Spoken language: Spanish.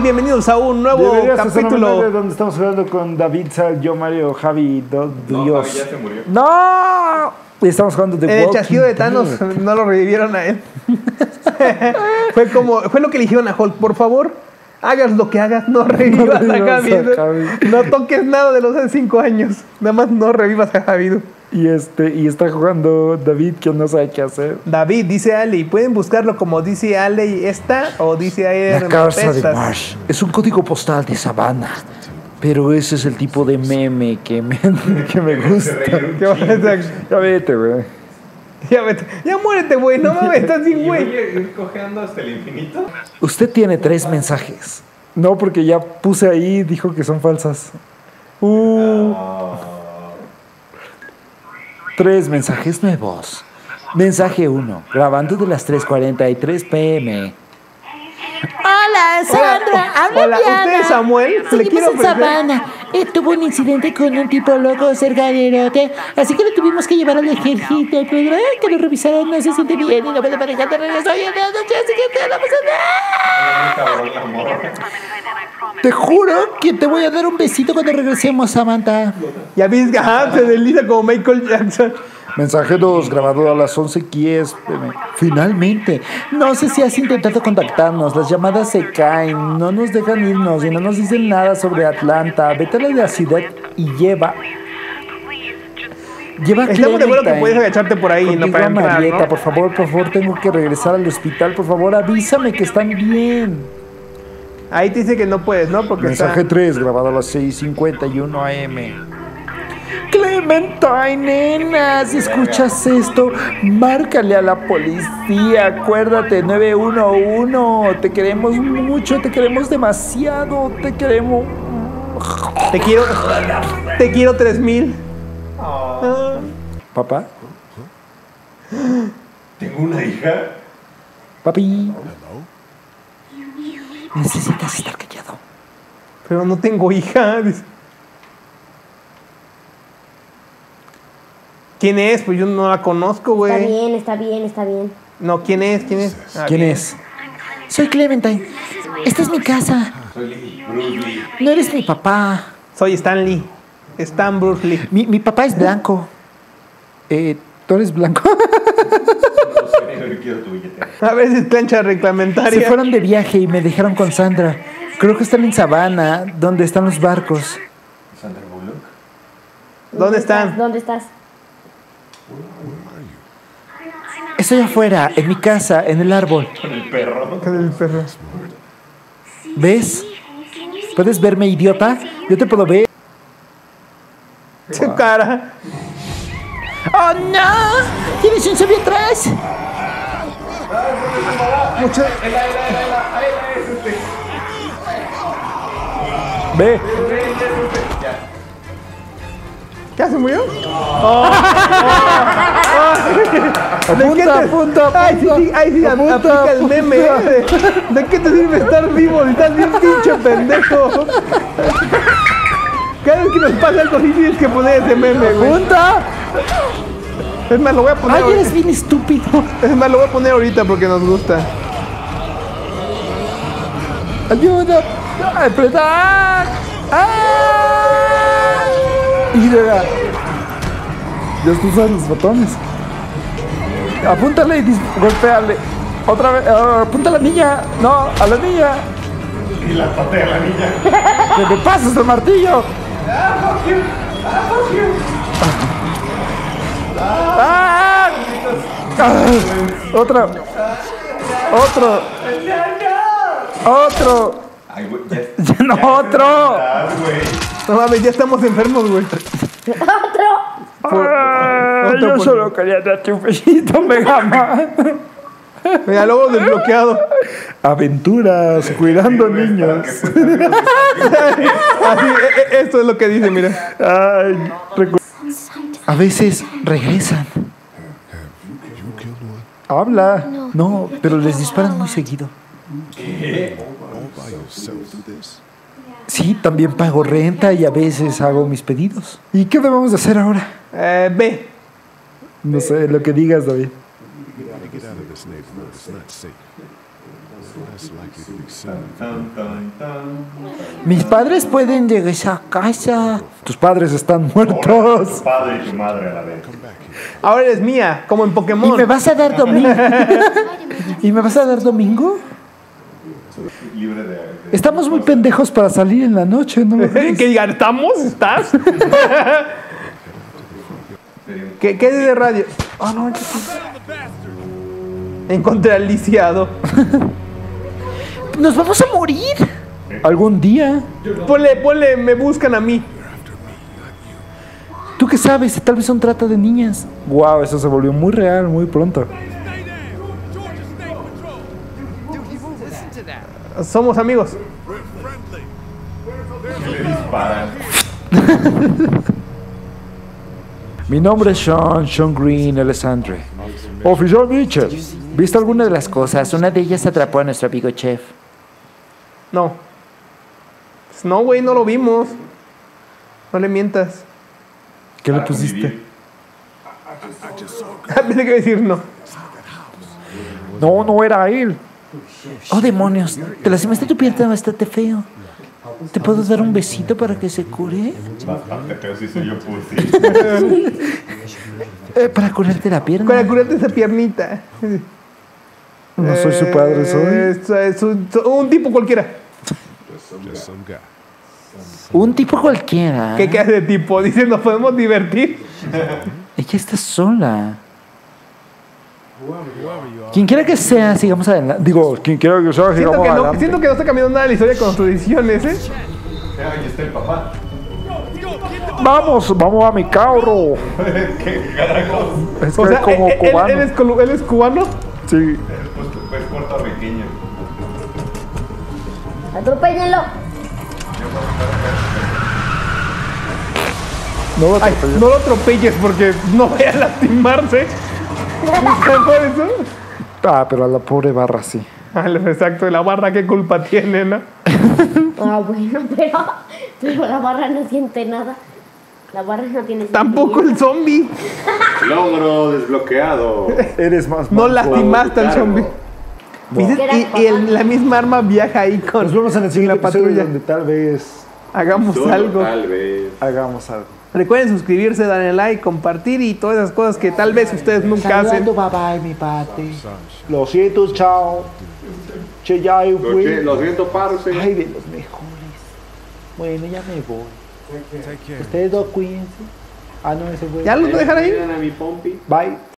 bienvenidos a un nuevo Bienvenidos a capítulo donde estamos hablando con David, Sal, yo, Mario, Javi, No, Dios. Javi ya se murió. ¡No! Y estamos jugando de en el chasquido de Thanos. No lo revivieron a él. Fue lo que le dijeron a Hulk. Por favor, hagas lo que hagas, no revivas a Javi. No toques nada de los hace 5 años. Nada más no revivas a Javi. Y está jugando David, que no sabe qué hacer. David, dice Ali. Pueden buscarlo como dice Ali esta o dice AR. La casa de Marsh es un código postal de Savannah. Pero ese es el tipo de meme que me gusta. Ya vete, güey. Ya vete. Ya muérete, güey. No mames, estás sin güey. ¿Voy a ir cojeando hasta el infinito? Usted tiene 3 mensajes. No, porque ya puse ahí, dijo que son falsas. 3 mensajes nuevos. Mensaje 1. Grabando de las 3:43 p.m. Hola, Sandra. Habla Hola, Diana. ¿usted es Samuel? Le Seguimos quiero en ofrecer- Savannah. Tuvo un incidente con un tipo loco cerca del erote, así que lo tuvimos que llevar al ejército. El programa que lo revisaron no se siente bien y no puede manejar de regreso hoy en la noche, así que te la Cabrón, la morra. Te juro que te voy a dar un besito cuando regresemos, Samantha. Ya viste, ajá, se desliza como Michael Jackson. Mensaje 2, grabado a las 11:10 p.m. Finalmente, no sé si has intentado contactarnos, las llamadas se caen, no nos dejan irnos y no nos dicen nada sobre Atlanta. Vete a la ciudad y lleva Estamos de acuerdo que puedes agacharte por ahí, no Contigo para a entrar, Marieta, ¿no? por favor, tengo que regresar al hospital, por favor, avísame que están bien. Ahí te dice que no puedes, ¿no? Porque Mensaje está... 3, grabado a las 6:51 a.m. Clementine, nena, si escuchas esto, márcale a la policía, acuérdate, 911, te queremos mucho, te queremos demasiado, te queremos... Te quiero 3000. ¿Papá? Tengo una hija. Papi. Necesitas estar callado. Pero no tengo hija. Dice. ¿Quién es? Pues yo no la conozco, güey. Está bien. No, ¿quién es? Ah, ¿Quién bien. es? Soy Clementine, esta es mi casa, Soy Bruce Lee. no eres mi papá. Soy Stan Lee. Stan Bruce Lee. Mi papá es blanco. ¿Tú eres blanco? No sé, no quiero tu billetera. A veces plancha Se reglamentaria. fueron de viaje y me dejaron con Sandra. Creo que están en Savannah, donde están los barcos. Sandra Bullock. ¿Dónde están? ¿Dónde estás? Estoy afuera, en mi casa, en el árbol. Con el perro. Con el perro. ¿Ves? ¿Puedes verme, idiota? Yo te puedo ver. Su cara. ¡Oh, no! ¿Tienes un zombie atrás? Mucho... Ve. ¿Qué se murió? Apunta. Ay, sí, aplica el meme. ¿De qué te sirve estar vivo si estás bien pinche pendejo? Cada vez que nos pasa algo así tienes que poner ese meme, güey. ¡Punta! Es más, lo voy a poner ¡Ay, eres ahorita. bien estúpido! Es más, lo voy a poner ahorita porque nos gusta. ¡Ayuda! ¡Apretar! ¡Ah! Y llega. Ya usas los botones. Apúntale y golpéale. Otra vez. Apunta a la niña. No, a la niña. Y la patea a la niña. Que me pasas el martillo. ¡Ah! Otra. Otro. Ay, güey, ya Ya no, otro. estás, güey. No mames, ya estamos enfermos, güey. Yo solo quería darte un besito, Mega Man. Mira, luego desbloqueado. Aventuras, cuidando niños. Así, esto es lo que dice, mira. Ay, A veces regresan. habla. No, pero les disparan muy seguido. Sí, también pago renta y a veces hago mis pedidos. ¿Y qué debemos de hacer ahora? Ve. No sé, lo que digas, David. Tan, tan, tan. Mis padres pueden regresar a casa. Tus padres están Ahora, muertos. tu padre y tu madre a la vez. Ahora eres mía, como en ¿Y Pokémon. me vas a dar domingo? ¿Y me vas a dar domingo? Libre de Estamos muy pendejos para salir en la noche, ¿no? Que digan, ¿estamos? ¿Estás? ¿Qué es de radio? Ah, no, encontré al lisiado. ¡Nos vamos a morir! Algún día. Ponle, me buscan a mí. ¿Tú qué sabes? Tal vez son trata de niñas. Wow, eso se volvió muy real muy pronto. Somos amigos. le disparan. Mi nombre es Sean Green, él es Andre. Oficial Mitchell. ¿Viste alguna de las cosas? Una de ellas atrapó a nuestro amigo Chef. No. No, güey, no lo vimos. No le mientas. ¿Qué le Para pusiste? convivir. Pensé que iba a decir no. No, no era él. Oh, demonios. Te lastimaste tu pierna bastante feo. ¿Te puedo dar un besito para que se cure? Bastante feo si soy yo pussy. Para curarte la pierna. Para curarte esa piernita. No soy su padre, soy. Es un tipo cualquiera. Un tipo cualquiera. ¿Qué hace de tipo? Dice, nos podemos divertir. Ella está sola. Quien quiera que sea, sigamos adelante. Digo, quien quiera que sea, sigamos adelante. Siento que no está cambiando nada la historia con tus decisiones, ¿eh? Ahí está el papá. Vamos a mi carro. ¿Qué carajos? Es O que sea, es como cubano. él es cubano. Sí. Pues puertorriqueño. Atropéllenlo. No lo Ay, atropellé. no lo atropelles porque no vaya a lastimarse. ¿Por eso? Ah, pero a la pobre barra sí. Ah, exacto, la barra, ¿qué culpa tiene, no? Ah, bueno, pero la barra no siente nada. La barra no tiene Tampoco el zombie. Logro desbloqueado. Eres más No manco. lastimaste al zombie. La misma arma viaja ahí con Nos vemos en el siguiente la patrulla. episodio donde tal vez Hagamos algo. Tal vez. hagamos algo. Recuerden suscribirse, darle like, compartir y todas esas cosas que tal vez ustedes nunca hacen. Bye bye, mi pate. Lo siento, chao. Che, ya, güey. Lo siento, parce. Ay, de los mejores. Bueno, ya me voy. Ustedes dos cuídense. Ah, no, ese fue. ¿Ya los voy a dejar ahí? Miren a mi pompi. Bye.